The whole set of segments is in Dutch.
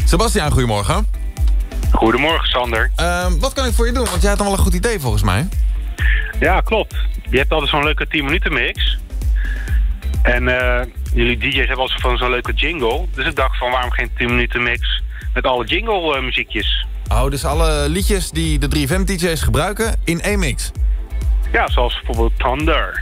Sebastiaan, goedemorgen. Goedemorgen, Sander. Wat kan ik voor je doen? Want jij had dan wel een goed idee volgens mij. Ja, klopt. Je hebt altijd zo'n leuke 10 minuten mix. En jullie DJ's hebben altijd van zo'n leuke jingle. Dus ik dacht van waarom geen 10 minuten mix met alle jingle muziekjes. Oh, dus alle liedjes die de 3FM DJ's gebruiken in één mix? Ja, zoals bijvoorbeeld Thunder.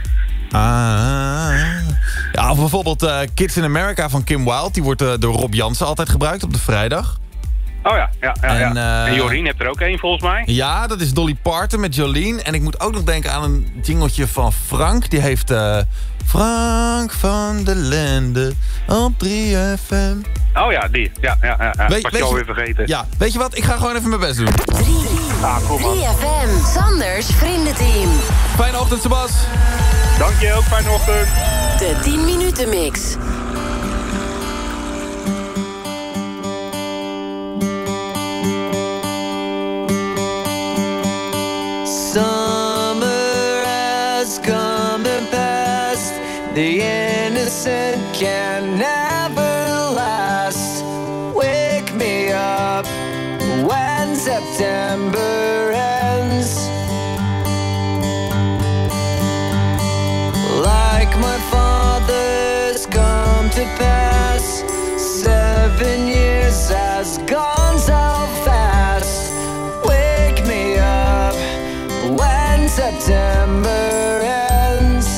Ja, of bijvoorbeeld Kids in America van Kim Wilde. Die wordt door Rob Jansen altijd gebruikt op de vrijdag. Oh ja. En Jorien hebt er ook één volgens mij. Ja, dat is Dolly Parton met Jolien. En ik moet ook nog denken aan een jingletje van Frank. Die heeft Frank van der Lende op 3FM. Oh ja, die. Ja. Was je alweer vergeten. Ja, weet je wat? Ik ga gewoon even mijn best doen. 3FM, Sanders Vriendenteam. Fijne ochtend, Sebas. Dank je ook, fijne ochtend. De 10 minuten mix. Summer has come and passed. The innocent can never last. Wake me up when September ends. Like my father's come to pass. 7 years has gone so fast. Wake me up when September ends.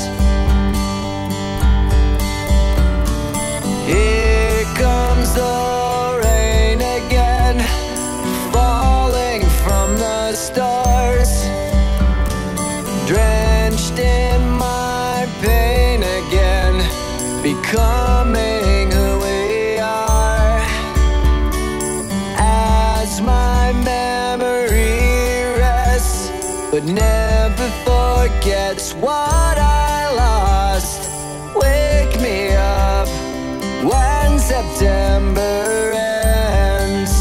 Here comes the rain again, falling from the stars, drenched in my pain again, becoming who we are. As my memory rests, but never forgets what I lost. Wake me up when September ends.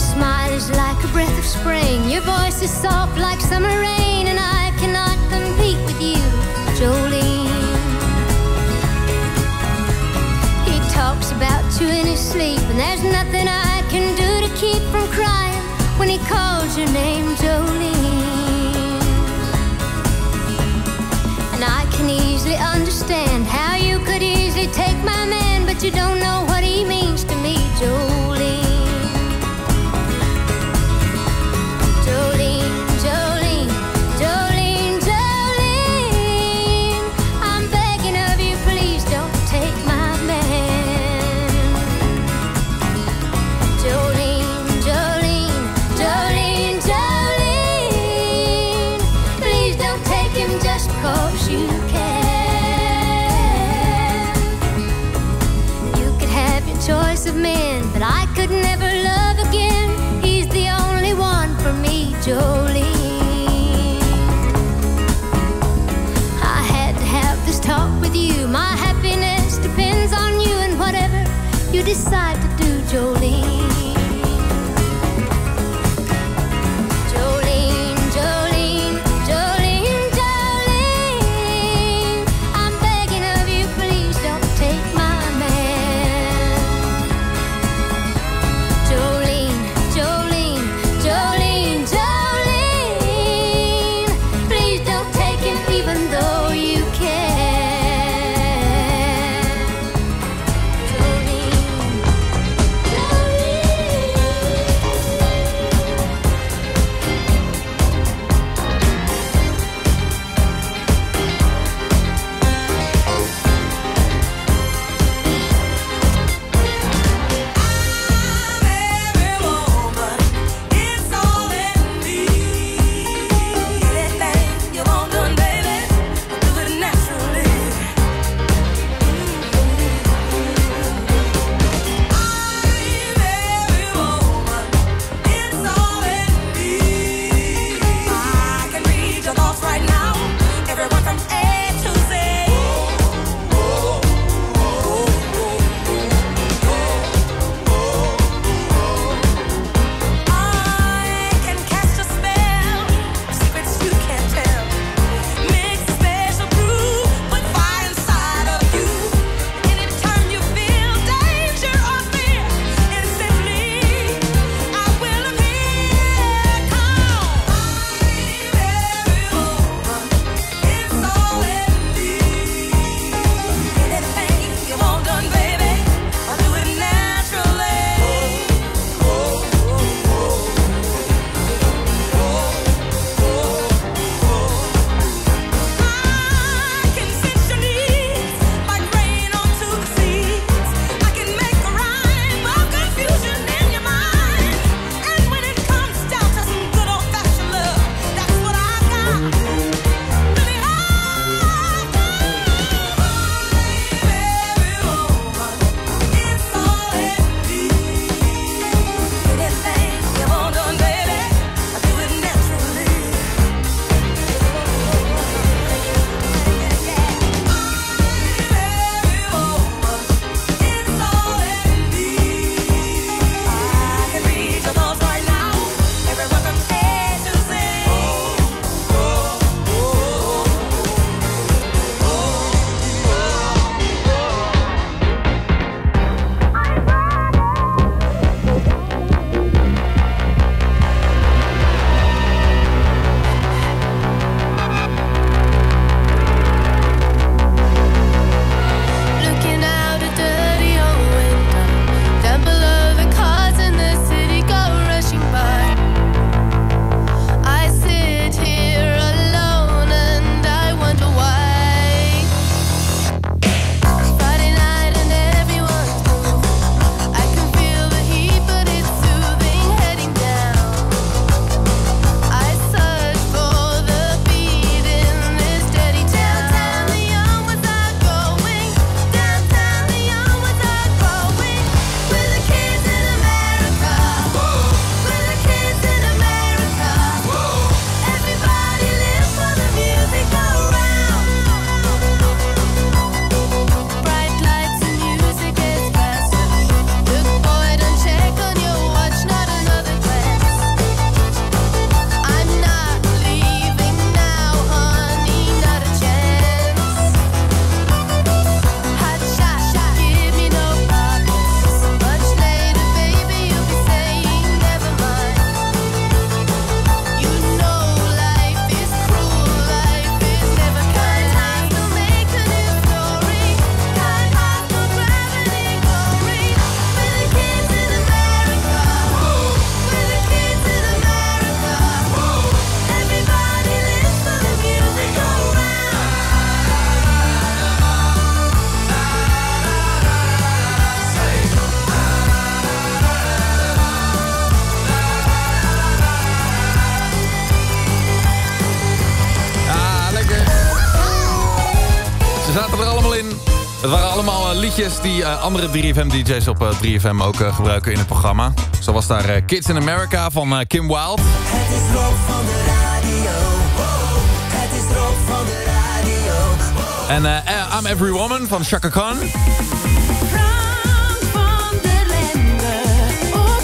Spring, your voice is soft like summer rain, and I cannot compete when he calls your name, Jolene. And I can easily understand how you could easily take my man, but you don't know what he means to me, Jolene. Jolene, Jolene, Jolene, Jolene, I'm begging of you, please don't take my man. Jolene, Jolene, Jolene, Jolene, please don't take him just 'cause you can. You could have your choice of men, but I could never love again. He's the only one for me, Jolene. I had to have this talk with you. My happiness depends on you and whatever you decide to do, Jolene. Jolene, Jolene, Jolene, Jolene, I'm begging of you, please don't take my man. Jolene, Jolene, Jolene, Jolene, please don't take him even though you can. Jolene, zaten er allemaal in. Het waren allemaal liedjes die andere 3FM-dj's op 3FM ook gebruiken in het programma. Zo was daar Kids in America van Kim Wilde. Het is Rob van de radio. Het is Rob van de radio. En I'm Every Woman van Chaka Khan. Frank van der Lende op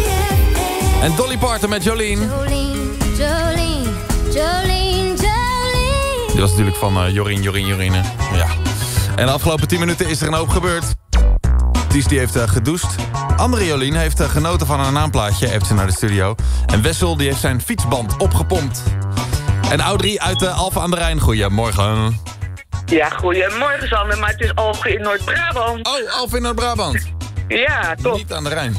3FM. En Dolly Parton met Jolene. Jolene, Jolene, Jolene, Jolene. Die was natuurlijk van Jorine. Ja. En de afgelopen 10 minuten is er een hoop gebeurd. Ties die heeft gedoucht. Andere Jolien heeft genoten van haar naamplaatje. Heeft ze naar de studio. En Wessel die heeft zijn fietsband opgepompt. En Audrey uit Alphen aan de Rijn. Goedemorgen. Ja, goedemorgen Sander, maar het is Alphen in Noord-Brabant. Oh, Alphen in Noord-Brabant. Ja, toch? Niet aan de Rijn.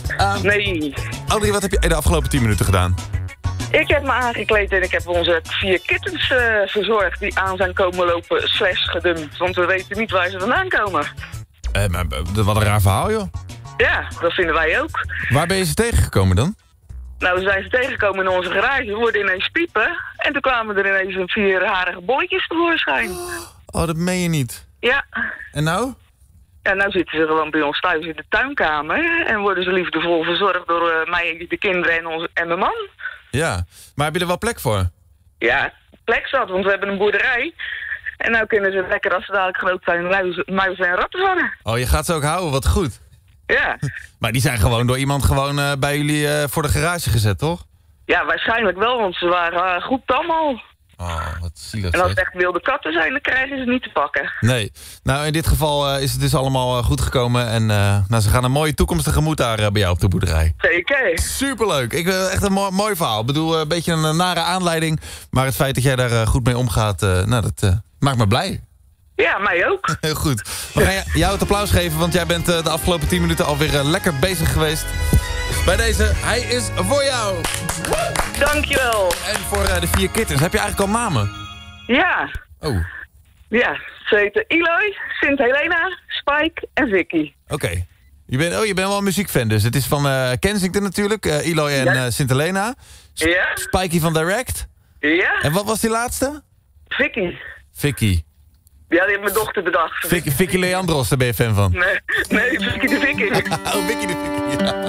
Nee. Audrey, wat heb je de afgelopen 10 minuten gedaan? Ik heb me aangekleed en ik heb onze 4 kittens verzorgd die aan zijn komen lopen / gedumpt. Want we weten niet waar ze vandaan komen. Maar wat een raar verhaal, joh. Ja, dat vinden wij ook. Waar ben je ze tegengekomen dan? Nou, we zijn ze tegengekomen in onze garage. We hoorden ineens piepen. En toen kwamen er ineens een 4-harige bolletjes tevoorschijn. Oh, dat meen je niet. Ja. En nou? Ja, nou zitten ze gewoon bij ons thuis in de tuinkamer. En worden ze liefdevol verzorgd door mij, de kinderen en mijn man. Ja, maar heb je er wel plek voor? Ja, plek zat, want we hebben een boerderij. En nou kunnen ze lekker, als ze dadelijk groot zijn, muizen en ratten vangen. Oh, je gaat ze ook houden, wat goed. Ja. Maar die zijn gewoon door iemand bij jullie voor de garage gezet, toch? Ja, waarschijnlijk wel, want ze waren goed tam al. Oh, wat zielig. En als zeg. het echt wilde katten zijn, dan krijgen ze niet te pakken. Nee. Nou, in dit geval is het dus allemaal goed gekomen. En ze gaan een mooie toekomst tegemoet daar bij jou op de boerderij. Zeker. Superleuk. Echt een mooi verhaal. Ik bedoel, een beetje een nare aanleiding. Maar het feit dat jij daar goed mee omgaat, dat maakt me blij. Ja, mij ook. Heel goed. We gaan jou het applaus geven, want jij bent de afgelopen 10 minuten alweer lekker bezig geweest. Bij deze, hij is voor jou. Dankjewel. En voor de 4 kittens. Heb je eigenlijk al namen? Ja. Oh. Ja, ze heten Eloy, Sint Helena, Spike en Vicky. Oké. Je bent wel een muziekfan dus. Het is van Kensington natuurlijk, Eloy en Sint Helena. Ja. Spikey van Direct. Ja. En wat was die laatste? Vicky. Vicky. Ja, die heeft mijn dochter bedacht. Vicky Leandros, daar ben je fan van. Nee, Vicky de Vicky. Oh, Vicky de Vicky, ja.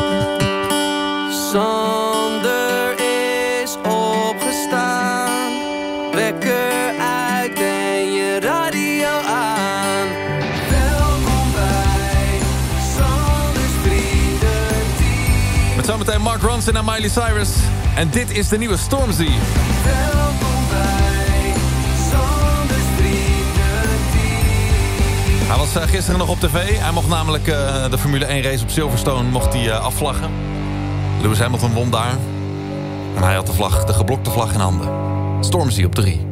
Sander is opgestaan. Wekker uit en je radio aan. Welkom bij Sanders Vriendenteam. Met zometeen Mark Ronson en Miley Cyrus. En dit is de nieuwe Stormzy. Welkom bij Sanders Vriendenteam. Hij was gisteren nog op tv. Hij mocht namelijk de Formule 1 race op Silverstone afvlaggen. Lewis Hamilton won daar. En hij had de geblokte vlag in handen. Stormzy op 3.